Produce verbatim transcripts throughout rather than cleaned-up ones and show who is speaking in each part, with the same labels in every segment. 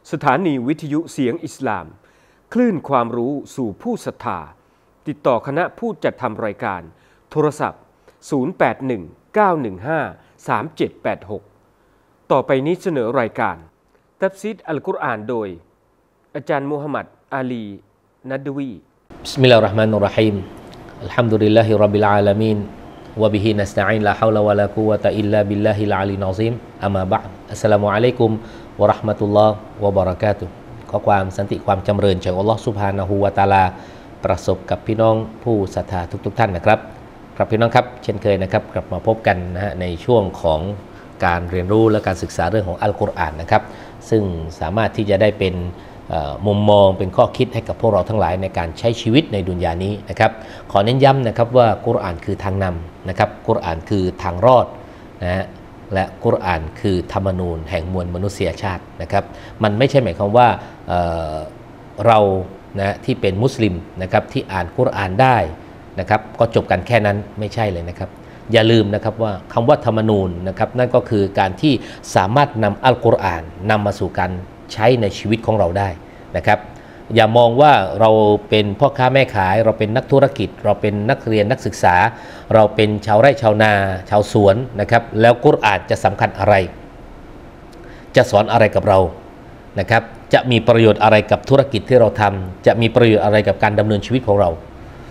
Speaker 1: สถานีวิทยุเสียงอิสลามคลื่นความรู้สู่ผู้ศรัทธาติดต่อคณะผู้จัดทำรายการโทรศัพท์ศูนย์ แปด หนึ่ง เก้า หนึ่ง ห้า สาม เจ็ด แปด หกต่อไปนี้เสนอรายการตัฟซีรอัลกุรอานโดยอาจารย์มูฮัมหมัดอาลีนัดวี
Speaker 2: บิสมิลลาฮิรเราะห์มานิรเราะฮีมอัลฮัมดุลิลลาฮิร็อบบิลอาลามีนวะบิฮินัสตะอีนลาฮาวละวะลากุวะตะอิลลาบิลลาฮิลอาลีอัซซีมอัมมาบะอ์ดอัสสลามุอะลัยกุมวะเราะห์มะตุลลอฮ์วะบะเราะกาตุฮ์ขอความสันติความจำเริญจากอัลลอฮ์ซุบฮานะฮูวะตะอาลาประสบกับพี่น้องผู้ศรัทธาทุกๆท่านนะครับครับพี่น้องครับเช่นเคยนะครับกลับมาพบกันนะฮะในช่วงของการเรียนรู้และการศึกษาเรื่องของอัลกุรอานนะครับซึ่งสามารถที่จะได้เป็นมุมมองเป็นข้อคิดให้กับพวกเราทั้งหลายในการใช้ชีวิตในดุนยานี้นะครับขอเน้นย้ำนะครับว่ากุรอานคือทางนำนะครับกุรอานคือทางรอดนะฮะและกุรอานคือธรรมนูญแห่งมวลมนุษยชาตินะครับมันไม่ใช่หมายความว่า เ, เรานะที่เป็นมุสลิมนะครับที่อ่านกุรอานได้นะครับก็จบกันแค่นั้นไม่ใช่เลยนะครับอย่าลืมนะครับว่าคำว่าธรรมนูญนะครับนั่นก็คือการที่สามารถนำอัลกุรอานนำมาสู่การใช้ในชีวิตของเราได้นะครับอย่ามองว่าเราเป็นพ่อค้าแม่ขายเราเป็นนักธุรกิจเราเป็นนักเรียนนักศึกษาเราเป็นชาวไร่ชาวนาชาวสวนนะครับแล้วกุรอานจะสำคัญอะไรจะสอนอะไรกับเรานะครับจะมีประโยชน์อะไรกับธุรกิจที่เราทำจะมีประโยชน์อะไรกับการดำเนินชีวิตของเรา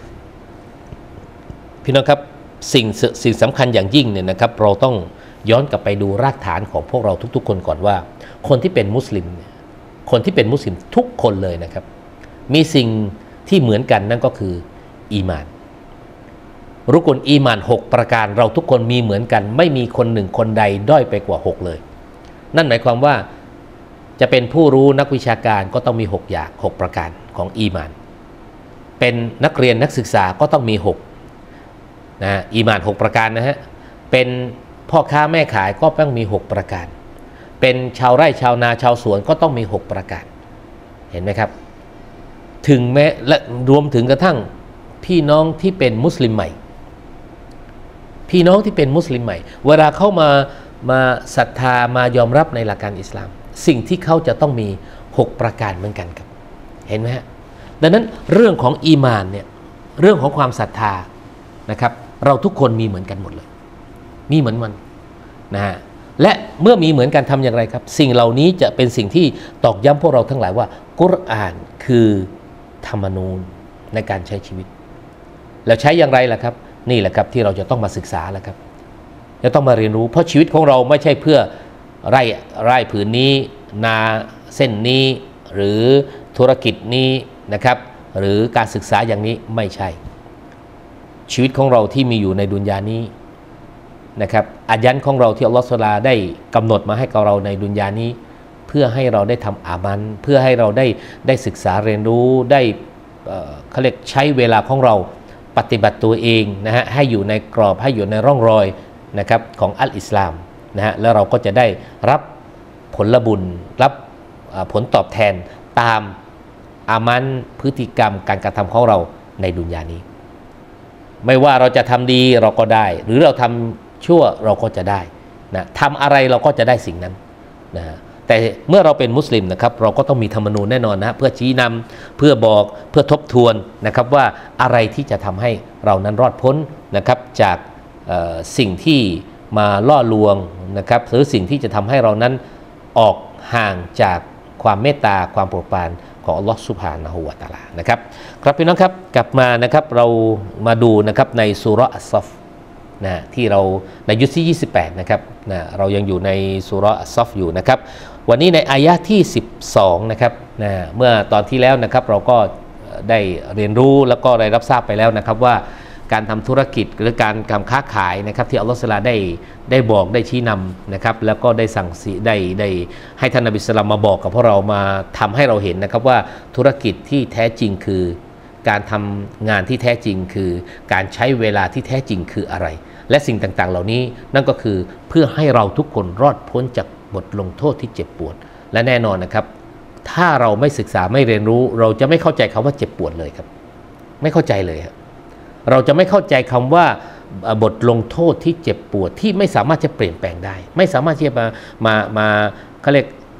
Speaker 2: พี่น้องครับสิ่งสิ่งสำคัญอย่างยิ่งเนี่ยนะครับเราต้องย้อนกลับไปดูรากฐานของพวกเราทุกๆคนก่อนว่าคนที่เป็นมุสลิมคนที่เป็นมุสลิมทุกคนเลยนะครับมีสิ่งที่เหมือนกันนั่นก็คืออีมานรุกลอีมานหกประการเราทุกคนมีเหมือนกันไม่มีคนหนึ่งคนใดด้อยไปกว่าหกเลยนั่นหมายความว่าจะเป็นผู้รู้นักวิชาการก็ต้องมีหกอย่างหกประการของอีมานเป็นนักเรียนนักศึกษาก็ต้องมีหกนะอีมานหกประการนะฮะเป็นพ่อค้าแม่ขายก็ต้องมีหกประการเป็นชาวไร่ชาวนาชาวสวนก็ต้องมีหกประการเห็นไหมครับถึงแม้และรวมถึงกระทั่งพี่น้องที่เป็นมุสลิมใหม่พี่น้องที่เป็นมุสลิมใหม่เวลาเข้ามามาศรัทธามายอมรับในหลักการอิสลามสิ่งที่เขาจะต้องมีหกประการเหมือนกันครับเห็นไหมฮะดังนั้นเรื่องของอีมานเนี่ยเรื่องของความศรัทธานะครับเราทุกคนมีเหมือนกันหมดเลยมีเหมือนมันนะฮะและเมื่อมีเหมือนกันทำอย่างไรครับสิ่งเหล่านี้จะเป็นสิ่งที่ตอกย้ำพวกเราทั้งหลายว่ากุรอานคือธรรมนูญในการใช้ชีวิตแล้วใช้อย่างไรล่ะครับนี่แหละครับที่เราจะต้องมาศึกษาแล้วครับจะต้องมาเรียนรู้เพราะชีวิตของเราไม่ใช่เพื่อไร่ไร่ผืนนี้นาเส้นนี้หรือธุรกิจนี้นะครับหรือการศึกษาอย่างนี้ไม่ใช่ชีวิตของเราที่มีอยู่ในดุนยานี้นะครับอายันของเราที่อัลลอฮฺซุบฮานะฮูวะตะอาลาได้กำหนดมาให้กับเราในดุนยานี้เพื่อให้เราได้ทำอามันเพื่อให้เราได้ได้ศึกษาเรียนรู้ได้เอ่อเขาเรียกใช้เวลาของเราปฏิบัติตัวเองนะฮะให้อยู่ในกรอบให้อยู่ในร่องรอยนะครับของอัลอิสลามนะฮะแล้วเราก็จะได้รับผลบุญรับผลตอบแทนตามอามันพฤติกรรมการกระทำของเราในดุนยานี้ไม่ว่าเราจะทำดีเราก็ได้หรือเราทำชั่วเราก็จะได้นะทำอะไรเราก็จะได้สิ่งนั้นนะแต่เมื่อเราเป็นมุสลิมนะครับเราก็ต้องมีธรรมนูญแน่นอนนะเพื่อชี้นำเพื่อบอกเพื่อทบทวนนะครับว่าอะไรที่จะทำให้เรานั้นรอดพ้นนะครับจากสิ่งที่มาล่อลวงนะครับหรือสิ่งที่จะทำให้เรานั้นออกห่างจากความเมตตาความโปรดปรานของอัลลอฮฺซุบฮานะฮูวะตะอาลานะครับครับพี่น้องครับกลับมานะครับเรามาดูนะครับในซูเราะห์อัสซอฟนะที่เราในยุคที่ยี่สิบแปดนะครับนะเรายังอยู่ในซูเราะห์อัสซอฟอยู่นะครับวันนี้ในอายะห์ที่สิบสองนะครับนะเมื่อตอนที่แล้วนะครับเราก็ได้เรียนรู้แล้วก็ได้รับทราบไปแล้วนะครับว่าการทำธุรกิจหรือการการค้าขายนะครับที่อัลลอฮฺซุบฮานะฮูวะตะอาลาได้ได้บอกได้ชี้นำนะครับแล้วก็ได้สั่งสีได้ได้ให้ท่านนบีศ็อลลัลลอฮุอะลัยฮิวะซัลลัมมาบอกกับพวกเรามาทำให้เราเห็นนะครับว่าธุรกิจที่แท้จริงคือการทำงานที่แท้จริงคือการใช้เวลาที่แท้จริงคืออะไรและสิ่งต่างๆเหล่านี้นั่นก็คือเพื่อให้เราทุกคนรอดพ้นจากบทลงโทษที่เจ็บปวดและแน่นอนนะครับถ้าเราไม่ศึกษาไม่เรียนรู้เราจะไม่เข้าใจคำว่าเจ็บปวดเลยครับไม่เข้าใจเลยครับเราจะไม่เข้าใจคำว่าบทลงโทษที่เจ็บปวดที่ไม่สามารถจะเปลี่ยนแปลงได้ไม่สามารถที่จะมามามาเขาเรียก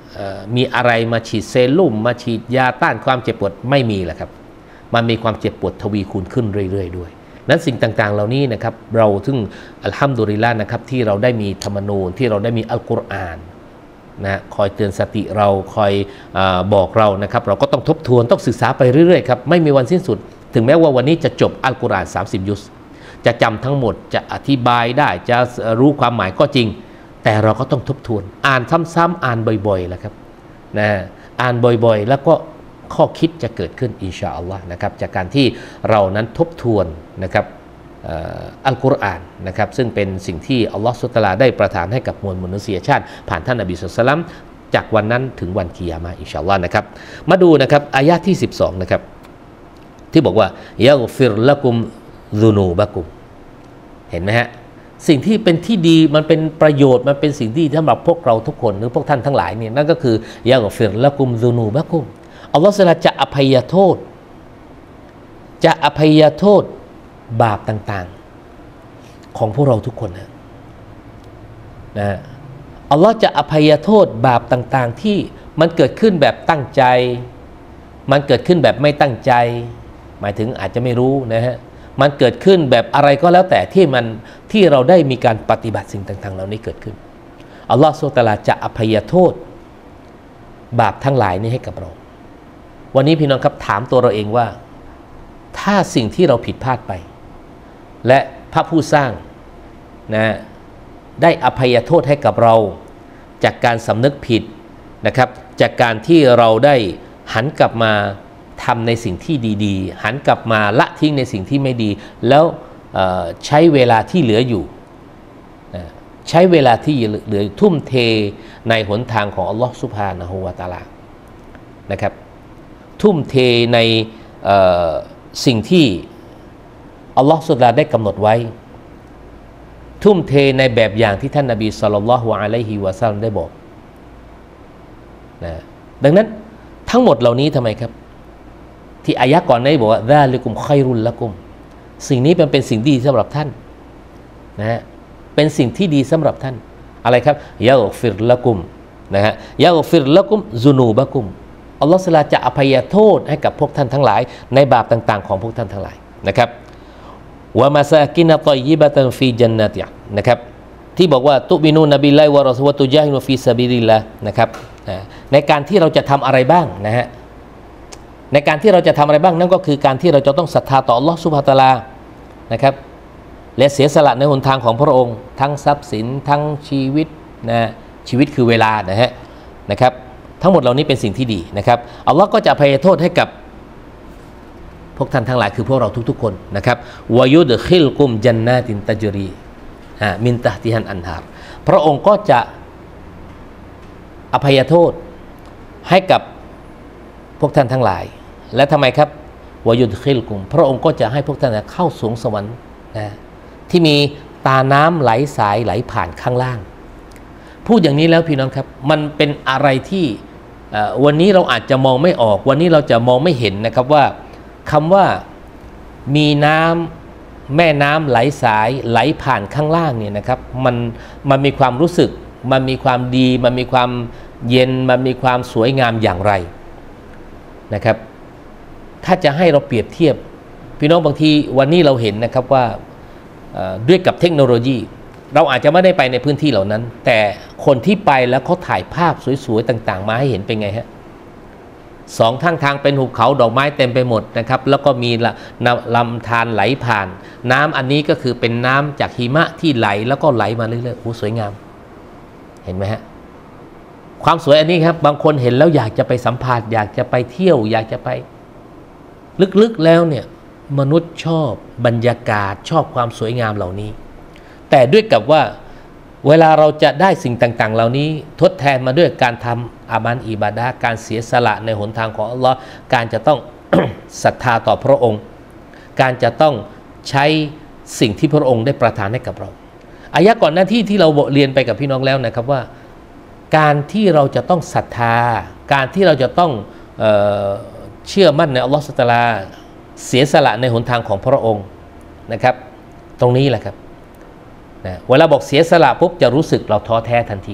Speaker 2: มีอะไรมาฉีดเซรุ่มมาฉีดยาต้านความเจ็บปวดไม่มีแหละครับมันมีความเจ็บปวดทวีคูณขึ้นเรื่อยๆด้วยนั้นสิ่งต่างๆเหล่านี้นะครับเราถึงอัลฮัมดุลิลละห์นะครับที่เราได้มีธรรมนูญที่เราได้มีอัลกุรอานนะคอยเตือนสติเราคอยอบอกเรานะครับเราก็ต้องทบทวนต้องศึกษาไปเรื่อยๆครับไม่มีวันสิ้นสุดถึงแม้ว่าวันนี้จะจบอัลกุรอานสามสิบยุสจะจำทั้งหมดจะอธิบายได้จะรู้ความหมายก็จริงแต่เราก็ต้องทบทวนอ่านซ้ำๆอ่านบ่อยๆแหละครับนะอ่านบ่อยๆแล้วก็ข้อคิดจะเกิดขึ้นอินชาอัลลอฮ์นะครับจากการที่เรานั้นทบทวนนะครับอัลกุรอานนะครับซึ่งเป็นสิ่งที่อัลลอฮ์ซุบฮานะฮูวะตะอาลาได้ประทานให้กับมวลมนุษยชาติผ่านท่านนบีศ็อลลัลลอฮุอะลัยฮิวะซัลลัมจากวันนั้นถึงวันกิยามะฮ์อินชาอัลลอฮ์นะครับมาดูนะครับอายะห์ที่สิบสองนะครับที่บอกว่ายะฆฟิรละกุมซุนูบะกุมเห็นไหมฮะสิ่งที่เป็นที่ดีมันเป็นประโยชน์มันเป็นสิ่งที่สำหรับพวกเราทุกคนหรือพวกท่านทั้งหลายเนี่ยนั่นก็คือยะฆฟิรละกุมซุนูบะกุมอัลลอฮฺซุบฮานะฮูวะตะอาลาจะอภัยโทษจะอภัยโทษบาปต่างๆของพวกเราทุกคนนะนะอัลลอฮฺจะอภัยโทษบาปต่างๆที่มันเกิดขึ้นแบบตั้งใจมันเกิดขึ้นแบบไม่ตั้งใจหมายถึงอาจจะไม่รู้นะฮะมันเกิดขึ้นแบบอะไรก็แล้วแต่ที่มันที่เราได้มีการปฏิบัติสิ่งต่างๆเหล่านี้เกิดขึ้นอัลลอฮฺซุบฮานะฮูวะตะอาลาจะอภัยโทษบาปทั้งหลายนี้ให้กับเราวันนี้พี่น้องครับถามตัวเราเองว่าถ้าสิ่งที่เราผิดพลาดไปและพระผู้สร้างนะได้อภัยโทษให้กับเราจากการสำนึกผิดนะครับจากการที่เราได้หันกลับมาทำในสิ่งที่ดีๆหันกลับมาละทิ้งในสิ่งที่ไม่ดีแล้วใช้เวลาที่เหลืออยู่ใช้เวลาที่เหลือทุ่มเทในหนทางของอัลลอฮฺซุบฮานะฮูวะตะอาลานะครับทุ่มเทในสิ่งที่อัลลอฮฺสุบฮานะฮูวะตะอาลาได้กำหนดไว้ทุ่มเทในแบบอย่างที่ท่านนบีศ็อลลัลลอฮุอะลัยฮิวะซัลลัมได้บอกนะดังนั้นทั้งหมดเหล่านี้ทำไมครับที่อายะก่อนนี้บอกว่าซาลิกุมค็อยรุลละกุมสิ่งนี้เป็นเป็นสิ่งดีสำหรับท่านนะฮะเป็นสิ่งที่ดีสำหรับท่านอะไรครับยะฆฟิรละกุมนะฮะยะฆฟิรละกุมซุนูบะกุมอัลลอฮฺซุบฮานะฮูวะตะอาลาจะอภัยโทษให้กับพวกท่านทั้งหลายในบาปต่างๆของพวกท่านทั้งหลายนะครับวะมาซากินะฏอยยิบะตันฟีญันนาตินะครับที่บอกว่าตุบินูนบิลลาฮิวะรอซูลุตุญาฮินุฟีซะบีลิลลาห์นะครับในการที่เราจะทำอะไรบ้างนะฮะในการที่เราจะทำอะไรบ้างนั่นก็คือการที่เราจะต้องศรัทธาต่ออัลลอฮฺซุบฮานะฮูวะตะอาลานะครับและเสียสละในหนทางของพระองค์ทั้งทรัพย์สินทั้งชีวิตนะชีวิตคือเวลานะฮะนะครับทั้งหมดเหล่านี้เป็นสิ่งที่ดีนะครับอัลลอฮ์ก็จะอภัยโทษให้กับพวกท่านทั้งหลายคือพวกเราทุกๆคนนะครับวายุดขิลกุมจันนาตินตัจรีมินตะติฮันอันฮาร์พระองค์ก็จะอภัยโทษให้กับพวกท่านทั้งหลายและทำไมครับวายุดขิลกุมพระองค์ก็จะให้พวกท่านเข้าสวงสวรรค์นะที่มีตาน้ำไหลสายไหลผ่านข้างล่างพูดอย่างนี้แล้วพี่น้องครับมันเป็นอะไรที่วันนี้เราอาจจะมองไม่ออกวันนี้เราจะมองไม่เห็นนะครับว่าคำว่ามีน้ำแม่น้ำไหลสายไหลผ่านข้างล่างเนี่ยนะครับมันมันมีความรู้สึกมันมีความดีมันมีความเย็นมันมีความสวยงามอย่างไรนะครับถ้าจะให้เราเปรียบเทียบพี่น้องบางทีวันนี้เราเห็นนะครับว่าด้วยกับเทคโนโลยีเราอาจจะไม่ได้ไปในพื้นที่เหล่านั้นแต่คนที่ไปแล้วเขาถ่ายภาพสวยๆต่างๆมาให้เห็นเป็นไงฮะสองข้างทางเป็นหุบเขาดอกไม้เต็มไปหมดนะครับแล้วก็มีลำธารไหลผ่านน้ำอันนี้ก็คือเป็นน้ำจากหิมะที่ไหลแล้วก็ไหลมาเรื่อยๆโอ้สวยงามเห็นไหมฮะความสวยอันนี้ครับบางคนเห็นแล้วอยากจะไปสัมผัสอยากจะไปเที่ยวอยากจะไปลึกๆแล้วเนี่ยมนุษย์ชอบบรรยากาศชอบความสวยงามเหล่านี้แต่ด้วยกับว่าเวลาเราจะได้สิ่งต่างๆเหล่านี้ทดแทนมาด้วยการทำอามันอิบาดะห์การเสียสละในหนทางของอัลลอฮ์การจะต้อง ศรัทธาต่อพระองค์การจะต้องใช้สิ่งที่พระองค์ได้ประทานให้กับเราอายะก่อนหน้าที่ที่เราเรียนไปกับพี่น้องแล้วนะครับว่าการที่เราจะต้องศรัทธาการที่เราจะต้องเอ่อเชื่อมั่นในอัลลอฮ์ซุบฮานะฮูวะตะอาลาเสียสละในหนทางของพระองค์นะครับตรงนี้แหละครับนะเวลาบอกเสียสละปุ๊บจะรู้สึกเราท้อแท้ทันทีเลย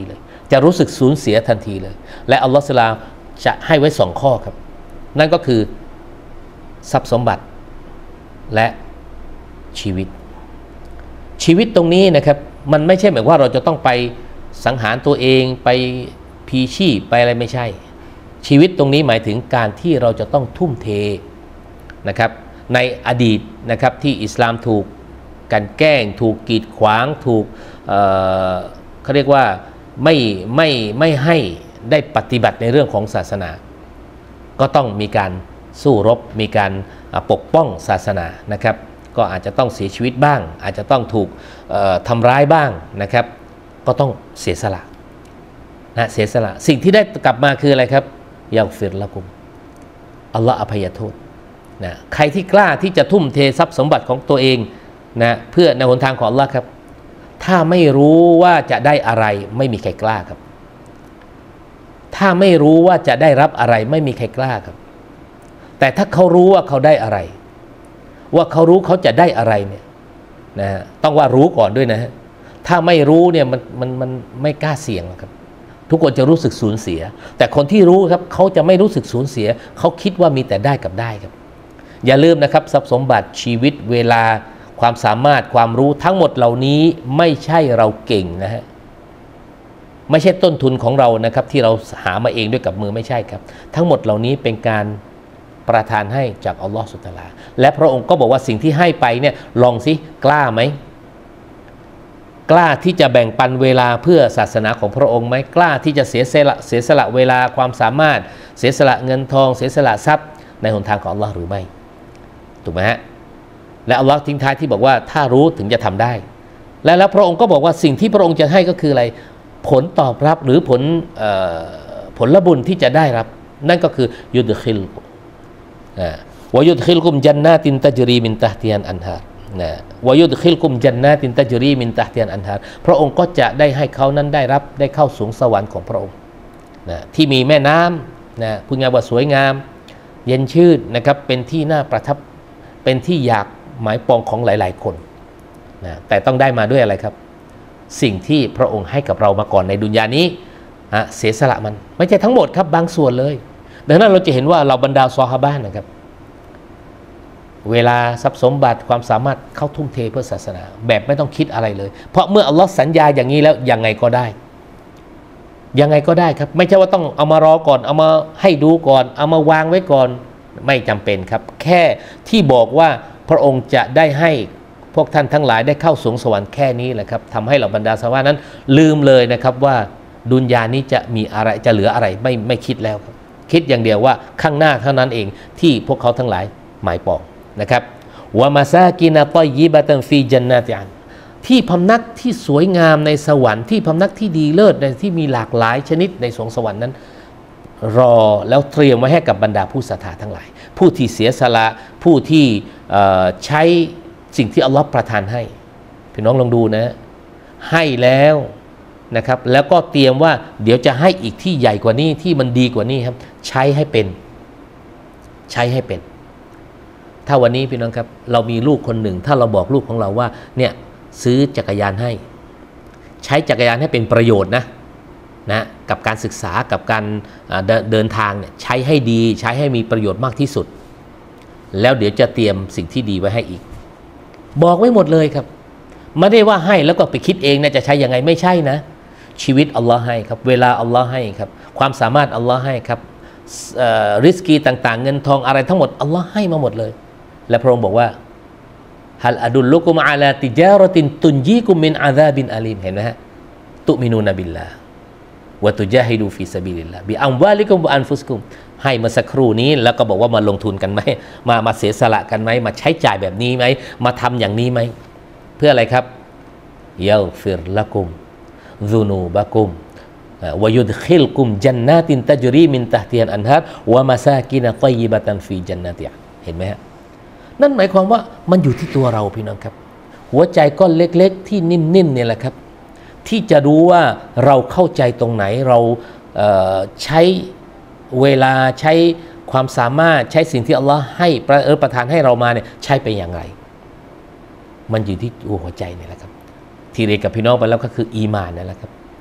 Speaker 2: จะรู้สึกสูญเสียทันทีเลยและอัลลอฮฺซุบฮานะฮูวะตะอาลาจะให้ไว้สองข้อครับนั่นก็คือทรัพย์สมบัติและชีวิตชีวิตตรงนี้นะครับมันไม่ใช่หมายว่าเราจะต้องไปสังหารตัวเองไปพีชีพไปอะไรไม่ใช่ชีวิตตรงนี้หมายถึงการที่เราจะต้องทุ่มเทนะครับในอดีตนะครับที่อิสลามถูกกันแกล้งถูกกีดขวางถูก เอ่อ เขาเรียกว่าไม่ไม่ไม่ให้ได้ปฏิบัติในเรื่องของศาสนาก็ต้องมีการสู้รบมีการปกป้องศาสนานะครับก็อาจจะต้องเสียชีวิตบ้างอาจจะต้องถูกทำร้ายบ้างนะครับก็ต้องเสียสละนะเสียสละสิ่งที่ได้กลับมาคืออะไรครับยาฟิรละกุมอัลลอฮ์อภัยโทษนะใครที่กล้าที่จะทุ่มเททรัพย์สมบัติของตัวเองนะเพื่อในหนทางของอัลลอฮ์ครับถ้าไม่รู้ว่าจะได้อะไรไม่มีใครกล้าครับถ้าไม่รู้ว่าจะได้รับอะไรไม่มีใครกล้าครับแต่ถ้าเขารู้ว่าเขาได้อะไรว่าเขารู้เขาจะได้อะไรเนี่ยนะต้องว่ารู้ก่อนด้วยนะฮะถ้าไม่รู้เนี่ยมันมันมันไม่กล้าเสี่ยงครับทุกคนจะรู้สึกสูญเสียแต่คนที่รู้ครับเขาจะไม่รู้สึกสูญเสียเขาคิดว่ามีแต่ได้กับได้ครับอย่าลืมนะครับทรัพย์สมบัติชีวิตเวลาความสามารถความรู้ทั้งหมดเหล่านี้ไม่ใช่เราเก่งนะฮะไม่ใช่ต้นทุนของเรานะครับที่เราหามาเองด้วยกับมือไม่ใช่ครับทั้งหมดเหล่านี้เป็นการประทานให้จากอัลลอฮฺซุบฮานะฮูวะตะอาลาและพระองค์ก็บอกว่าสิ่งที่ให้ไปเนี่ยลองสิกล้าไหมกล้าที่จะแบ่งปันเวลาเพื่อศาสนาของพระองค์ไหมกล้าที่จะเสียสละเสียสละเวลาความสามารถเสียสละเงินทองเสียสละทรัพย์ในหนทางของอัลลอฮ์หรือไม่ถูกไหมฮะและอัลลอฮ์ทิ้งท้ายที่บอกว่าถ้ารู้ถึงจะทำได้และแล้วพระองค์ก็บอกว่าสิ่งที่พระองค์จะให้ก็คืออะไรผลตอบรับหรือผลผลบุญที่จะได้รับนั่นก็คือยุดคิลวายุดคิลกุมจันนาตินตัจรีมินตะฮติยันอันฮาร์นะวายุดคิลกุมจันนาตินตัจรีมินตะฮติยันอันฮาร์พระองค์ก็จะได้ให้เขานั้นได้รับได้เข้าสูงสวรรค์ของพระองค์นะที่มีแม่น้ำนะพูดง่ายว่าสวยงามเย็นชื่นนะครับเป็นที่น่าประทับเป็นที่อยากหมายปองของหลายๆคนนะแต่ต้องได้มาด้วยอะไรครับสิ่งที่พระองค์ให้กับเรามาก่อนในดุนยานี้เสียสละมันไม่ใช่ทั้งหมดครับบางส่วนเลยดังนั้นเราจะเห็นว่าเราบรรดาซอฮาบะห์นะครับเวลาทรัพย์สมบัติความสามารถเข้าทุ่มเทเพื่อศาสนาแบบไม่ต้องคิดอะไรเลยเพราะเมื่ออัลลอฮ์สัญญาอย่างนี้แล้วยังไงก็ได้ยังไงก็ได้ครับไม่ใช่ว่าต้องเอามารอก่อนเอามาให้ดูก่อนเอามาวางไว้ก่อนไม่จำเป็นครับแค่ที่บอกว่าพระองค์จะได้ให้พวกท่านทั้งหลายได้เข้าสูงสวรรค์แค่นี้แหละครับทำให้เราบรรดาซอฮาบะห์นั้นลืมเลยนะครับว่าดุนยานี้จะมีอะไรจะเหลืออะไรไม่ไม่คิดแล้วครับคิดอย่างเดียวว่าข้างหน้าเท่านั้นเองที่พวกเขาทั้งหลายหมายปองนะครับวะมาซากินะตอยยิบะตันฟีจันนาติอันที่พำนักที่สวยงามในสวรรค์ที่พำนักที่ดีเลิศในที่มีหลากหลายชนิดในสวงสวรรค์นั้นรอแล้วเตรียมไว้ให้กับบรรดาผู้ศรัทธาทั้งหลายผู้ที่เสียสละผู้ที่ใช้สิ่งที่อัลลอฮ์ประทานให้พี่น้องลองดูนะให้แล้วนะครับแล้วก็เตรียมว่าเดี๋ยวจะให้อีกที่ใหญ่กว่านี้ที่มันดีกว่านี้ครับใช้ให้เป็นใช้ให้เป็นถ้าวันนี้พี่น้องครับเรามีลูกคนหนึ่งถ้าเราบอกลูกของเราว่าเนี่ยซื้อจักรยานให้ใช้จักรยานให้เป็นประโยชน์นะนะกับการศึกษากับการเดินทางเนี่ยใช้ให้ดีใช้ให้มีประโยชน์มากที่สุดแล้วเดี๋ยวจะเตรียมสิ่งที่ดีไว้ให้อีกบอกไว้หมดเลยครับไม่ได้ว่าให้แล้วก็ไปคิดเองนะจะใช้ยังไงไม่ใช่นะชีวิตอัลลอฮ์ให้ครับเวลาอัลลอฮ์ให้ครับความสามารถอัลลอฮ์ให้ครับริสกีต่างๆเงินทองอะไรทั้งหมดอัลลอฮ์ให้มาหมดเลยและพระองค์บอกว่าฮัลอดุลลุกุมอาลาติจารตินตุนยีกุมมินอาซาบินอาลีมเห็นไหมฮะตุมินูนบิลลาห์วะตุจาฮิดูฟีซะบีลิลลาห์บิอัมวาลิกุมวะอันฟุสกุมให้มาสักครู่นี้แล้วก็บอกว่ามาลงทุนกันไหมมามาเสียสละกันไหมมาใช้จ่ายแบบนี้ไหมมาทำอย่างนี้ไหมเพื่ออะไรครับยาฟิรละกุมซุนูบะกุมวะยุดคิลกุมจันนาตินตัจรีมินตะฮติยันอันฮาร์วะมาซากินะฏอยยิบะตันฟีจันนาติเห็นไหมฮะนั่นหมายความว่ามันอยู่ที่ตัวเราพี่น้องครับหัวใจก้อนเล็กๆที่นิ่มๆเนี่ยแหละครับที่จะรู้ว่าเราเข้าใจตรงไหนเราเอ่อใช้เวลาใช้ความสามารถใช้สิ่งที่อัลลอฮ์ให้ประเออประทานให้เรามาเนี่ยใช้ไปอย่างไรมันอยู่ที่หัวใจนี่แหละครับที่เรียนกับพี่น้องไปแล้วก็คืออีมานนั่นแหละครับ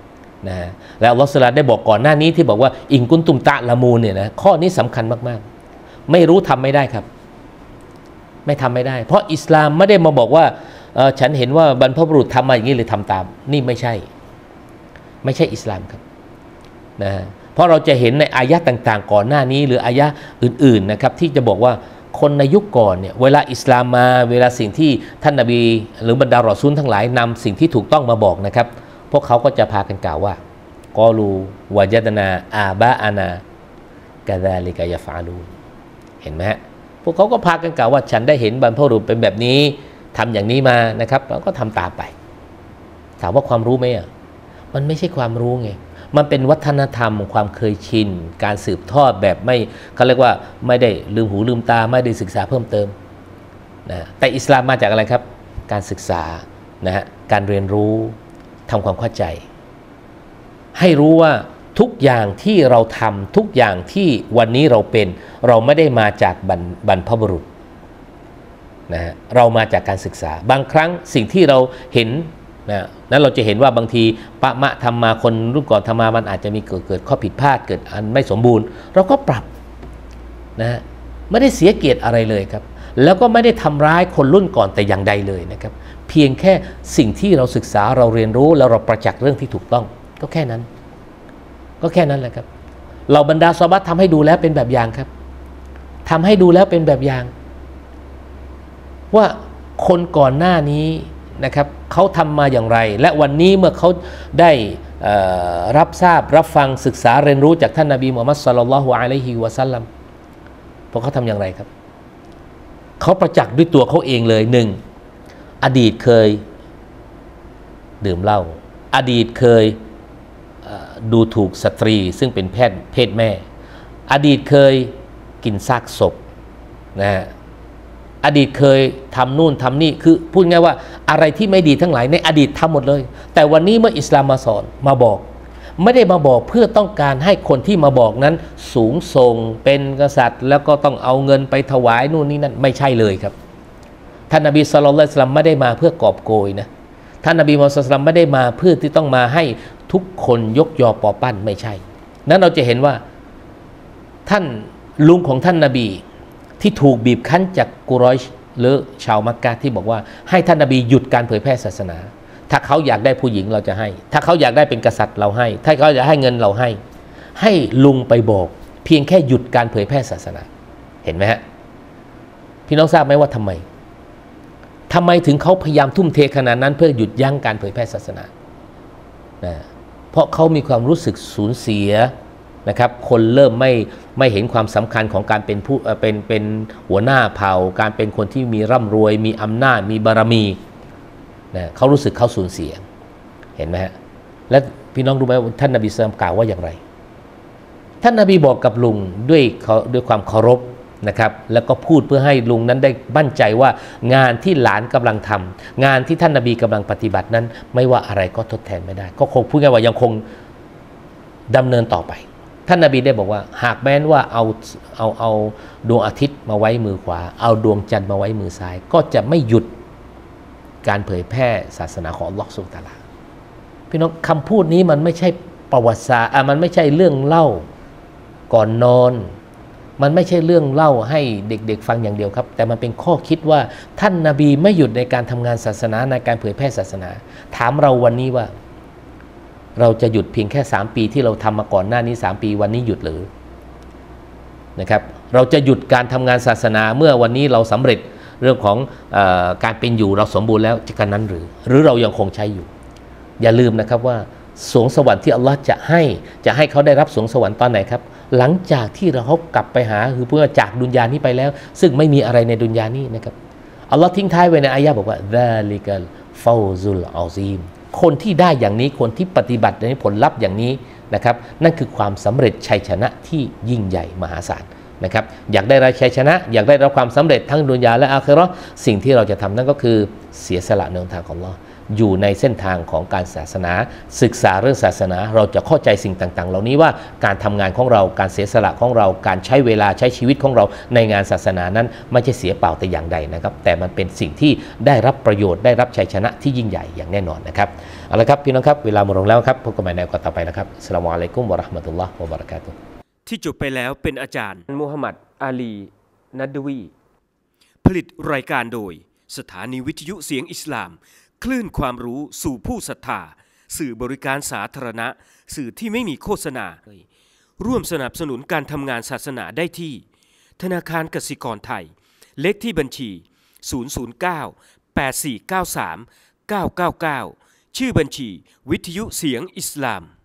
Speaker 2: นะแล้วอัลลอฮฺสุลตานได้บอกก่อนหน้านี้ที่บอกว่าอิงกุนตุมตะละมูนเนี่ยนะข้อนี้สำคัญมากๆไม่รู้ทำไม่ได้ครับไม่ทำไม่ได้เพราะอิสลามไม่ได้มาบอกว่าฉันเห็นว่าบรรพบุรุษทำมาอย่างนี้เลยทำตามนี่ไม่ใช่ไม่ใช่อิสลามครับนะเพราะเราจะเห็นในอายะต่างๆก่อนหน้านี้หรืออายะอื่นๆนะครับที่จะบอกว่าคนในยุคก่อนเนี่ยเวลาอิสลามมาเวลาสิ่งที่ท่านนบีหรือบรรดารอซูลทั้งหลายนำสิ่งที่ถูกต้องมาบอกนะครับพวกเขาก็จะพากันกล่าวว่ากอลูวะญะดนาอาบะอานากะซาลิกะยะฟะลูนเห็นไหมฮะพวกเขาก็พากันกล่าวว่าฉันได้เห็นบรรพบุรุษเป็นแบบนี้ทำอย่างนี้มานะครับเราก็ทำตามไปถามว่าความรู้ไหมอ่ะมันไม่ใช่ความรู้ไงมันเป็นวัฒนธรรมความเคยชินการสืบทอดแบบไม่เขาเรียกว่าไม่ได้ลืมหูลืมตาไม่ได้ศึกษาเพิ่มเติมนะแต่อิสลามมาจากอะไรครับการศึกษานะฮะการเรียนรู้ทำความเข้าใจให้รู้ว่าทุกอย่างที่เราทำทุกอย่างที่วันนี้เราเป็นเราไม่ได้มาจากบรรบรรพบุรุษนะฮะเรามาจากการศึกษาบางครั้งสิ่งที่เราเห็นนะนั้นเราจะเห็นว่าบางทีปะมะทำมาคนรุ่นก่อนทำมามันอาจจะมีเกิดเกิดข้อผิดพลาดเกิดอันไม่สมบูรณ์เราก็ปรับนะฮะไม่ได้เสียเกียรติอะไรเลยครับแล้วก็ไม่ได้ทำร้ายคนรุ่นก่อนแต่อย่างใดเลยนะครับเพียงแค่สิ่งที่เราศึกษาเราเรียนรู้แล้วเราประจักษ์เรื่องที่ถูกต้องก็แค่นั้นก็แค่นั้นแหละครับเราบรรดาซอฮาบะห์ทำให้ดูแล้วเป็นแบบอย่างครับทำให้ดูแล้วเป็นแบบอย่างว่าคนก่อนหน้านี้นะครับเขาทำมาอย่างไรและวันนี้เมื่อเขาได้รับทราบรับฟังศึกษาเรียนรู้จากท่านนบีมุฮัมมัดศ็อลลัลลอฮุอะลัยฮิวะซัลลัมพวกเขาทำอย่างไรครับเขาประจักษ์ด้วยตัวเขาเองเลยหนึ่งอดีตเคยดื่มเหล้าอดีตเคยดูถูกสตรีซึ่งเป็นเพศเพศแม่อดีตเคยกินซากศพนะฮะอดีตเคยทำนู่นทำนี่คือพูดง่ายว่าอะไรที่ไม่ดีทั้งหลายในอดีตทำหมดเลยแต่วันนี้เมื่ออิสลามมาสอนมาบอกไม่ได้มาบอกเพื่อต้องการให้คนที่มาบอกนั้นสูงส่งเป็นกษัตริย์แล้วก็ต้องเอาเงินไปถวายนู่นนี่นั่นไม่ใช่เลยครับท่านนบีศ็อลลัลลอฮุอะลัยฮิวะซัลลัมไม่ได้มาเพื่อกอบโกยนะท่านนบีมุฮัมมัดศ็อลลัลลอฮุอะลัยฮิวะซัลลัมไม่ได้มาเพื่อที่ต้องมาให้ทุกคนยกยอปอปั้นไม่ใช่นั้นเราจะเห็นว่าท่านลุงของท่านนบีที่ถูกบีบคั้นจากกุรอยชหรือชาวมักกะที่บอกว่าให้ท่านนบีหยุดการเผยแพร่ศาสนาถ้าเขาอยากได้ผู้หญิงเราจะให้ถ้าเขาอยากได้เป็นกษัตริย์เราให้ถ้าเขาอยากให้เงินเราให้ให้ลุงไปบอกเพียงแค่หยุดการเผยแพร่ศาสนาเห็นไหมฮะพี่น้องทราบไหมว่าทำไมทำไมถึงเขาพยายามทุ่มเทขนาดนั้นเพื่อหยุดยั้งการเผยแพร่ศาสนานะเพราะเขามีความรู้สึกสูญเสียนะครับคนเริ่มไม่ไม่เห็นความสำคัญของการเป็นผู้เป็นเป็นหัวหน้าเผ่าการเป็นคนที่มีร่ำรวยมีอำนาจมีบารมีนะเขารู้สึกเขาสูญเสียเห็นไหมฮะและพี่น้องรู้ไหมท่านนบีศ็อลลัลลอฮุอะลัยฮิวะซัลลัมกล่าวว่าอย่างไรท่านนบีบอกกับลุงด้วยด้วยความเคารพนะครับแล้วก็พูดเพื่อให้ลุงนั้นได้มั่นใจว่างานที่หลานกำลังทำงานที่ท่านนบีกำลังปฏิบัตินั้นไม่ว่าอะไรก็ทดแทนไม่ได้ก็คงพูดง่ายว่ายังคงดำเนินต่อไปท่านนบีได้บอกว่าหากแม้นว่าเอาเอาเอาดวงอาทิตย์มาไว้มือขวาเอาดวงจันทร์มาไว้มือซ้ายก็จะไม่หยุดการเผยแพร่ศาสนาของอัลลอฮฺซุบฮานะฮูวะตะอาลาพี่น้องคำพูดนี้มันไม่ใช่ประวัติศาสตร์มันไม่ใช่เรื่องเล่าก่อนนอนมันไม่ใช่เรื่องเล่าให้เด็กๆฟังอย่างเดียวครับแต่มันเป็นข้อคิดว่าท่านนบีไม่หยุดในการทำงานศาสนาในการเผยแพร่ศาสนาถามเราวันนี้ว่าเราจะหยุดเพียงแค่สามปีที่เราทำมาก่อนหน้านี้สามปีวันนี้หยุดหรือนะครับเราจะหยุดการทำงานศาสนาเมื่อวันนี้เราสำเร็จเรื่องของเออการเป็นอยู่เราสมบูรณ์แล้วจะกันนั้นหรือหรือเรายังคงใช้อยู่อย่าลืมนะครับว่าสวงสวรรค์ที่อัลลอฮ์จะให้จะให้เขาได้รับสวงสวรรค์ตอนไหนครับหลังจากที่เราเขากลับไปหาคือเพื่อจากดุนยานี้ไปแล้วซึ่งไม่มีอะไรในดุนยานี้นะครับอัลลอฮ์ทิ้งท้ายไว้ในอายะห์บอกว่าซาลิกัลฟาวซุลอาซีมคนที่ได้อย่างนี้คนที่ปฏิบัติในผลลัพธ์อย่างนี้นะครับนั่นคือความสำเร็จชัยชนะที่ยิ่งใหญ่มหาศาลนะครับอยากได้รับชัยชนะอยากได้รับความสำเร็จทั้งดุนยาและอาคิเราะห์สิ่งที่เราจะทำนั่นก็คือเสียสละในทางของอัลลอฮ์อยู่ในเส้นทางของการศาสนาศึกษาเรื่องศาสนาเราจะเข้าใจสิ่งต่างๆเหล่านี้ว่าการทำงานของเราการเสียสละของเราการใช้เวลาใช้ชีวิตของเราในงานศาสนานั้นไม่ใช่เสียเปล่าแต่อย่างใดนะครับแต่มันเป็นสิ่งที่ได้รับประโยชน์ได้รับชัยชนะที่ยิ่งใหญ่อย่างแน่นอนนะครับเอาละครับพี่น้องครับเวลาหมดลงแล้วครับพบกันใหม่ในโอกาสต่อไปนะครับอัสสลามุอะลัยกุมวะเราะห์มะตุลลอฮ์วะบะเราะกาตุฮ์
Speaker 1: ที่จบไปแล้วเป็นอาจารย์มูฮัมหมัดอาลีนัดวีผลิตรายการโดยสถานีวิทยุเสียงอิสลามคลื่นความรู้สู่ผู้ศรัทธาสื่อบริการสาธารณะสื่อที่ไม่มีโฆษณาร่วมสนับสนุนการทำงานศาสนาได้ที่ธนาคารกสิกรไทยเลขที่บัญชีศูนย์ ศูนย์ เก้า แปด สี่ เก้า สาม เก้า เก้า เก้าชื่อบัญชีวิทยุเสียงอิสลาม